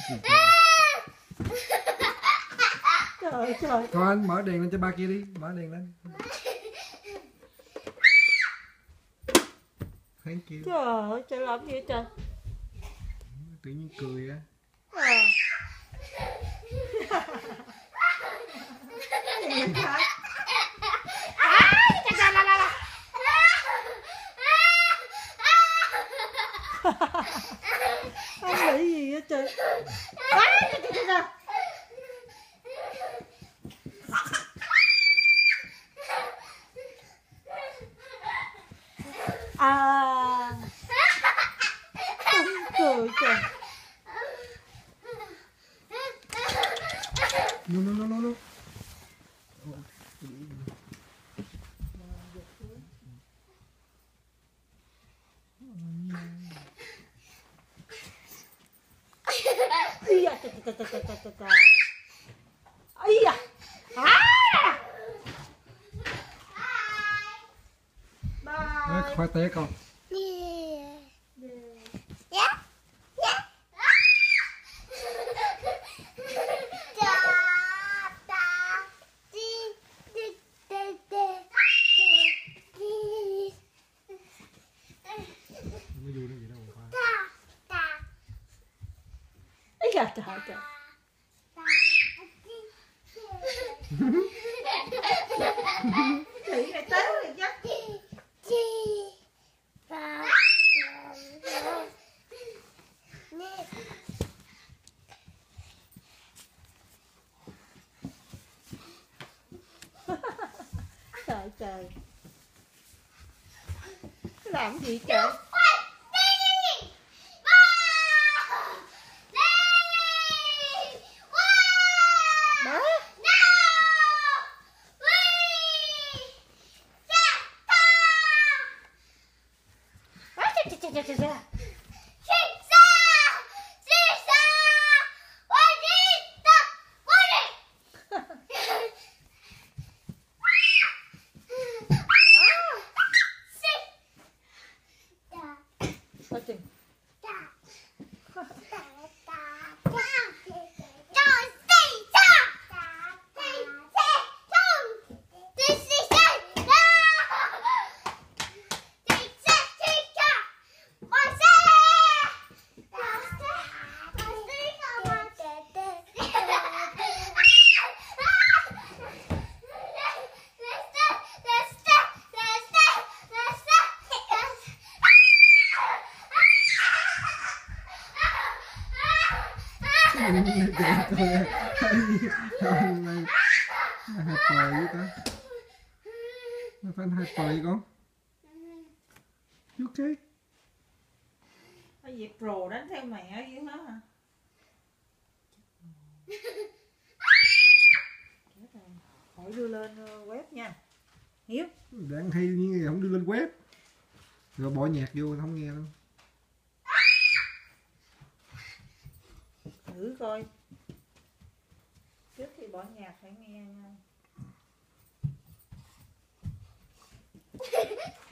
Trời trời. Con mở đèn lên cho ba kia đi, mở đèn lên. Thank you. Trời ơi, trời làm gì vậy trời? Tự nhiên cười á. Anh nghĩ gì vậy trời? À, cười trời. No. Ây da, chà. Ây da. Bye. Khoai té con. Ây da, trời. Chị này tới rồi chứ. Trời. Làm gì trời? Chà. Mày hyper với ta. Mày phải hyper với con. You okay? Cái gì pro đánh theo mẹ dữ hả? Hỏi đưa lên web nha. Hiếu. Đang hay như không đưa lên web. Rồi bỏ nhạc vô không nghe đâu. Thử coi. Trước khi bỏ nhạc phải nghe nha.